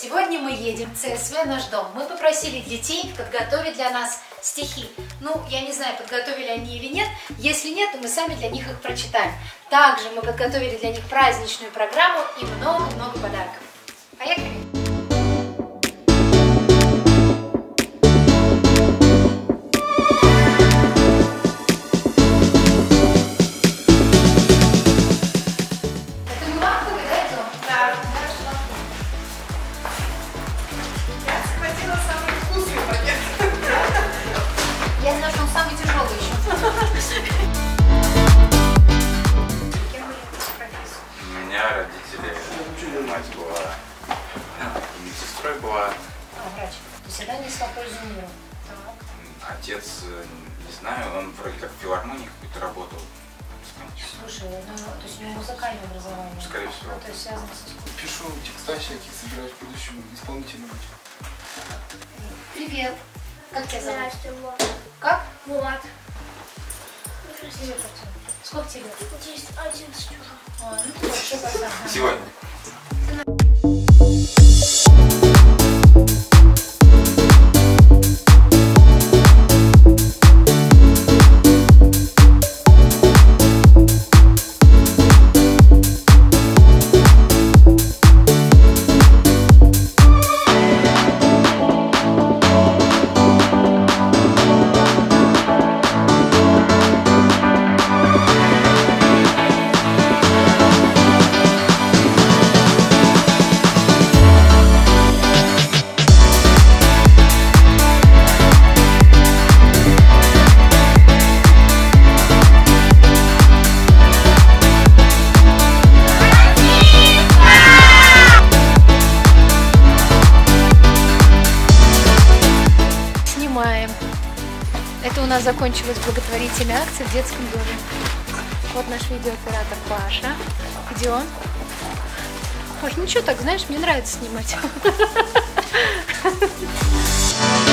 Сегодня мы едем в ЦСВ «Наш дом». Мы попросили детей подготовить для нас стихи. Ну, я не знаю, подготовили они или нет. Если нет, то мы сами для них их прочитаем. Также мы подготовили для них праздничную программу и много-много подарков. Поехали! Я знаю, что он самый тяжелый еще. Кем были профессии? У меня родители, мать была медсестрой была. Врач. Ты всегда несла пользу миру. Так. Отец, не знаю, он вроде как в филармонии какой-то работал. Слушай, ну, то есть у него музыкальное образование. Скорее всего. Ну, то есть связано с искусством. Пишу текста всяких, собираюсь в будущем исполнителем быть. Привет. Как тебя зовут? Здравствуй, Влад. Как? Влад. Привет, Артем. Сколько тебе? 11 уже. А, ну ты вообще пацан. Сегодня. Это у нас закончилась благотворительная акция в детском доме. Вот наш видеооператор Паша. Где он? Паш, ну что так, знаешь, мне нравится снимать.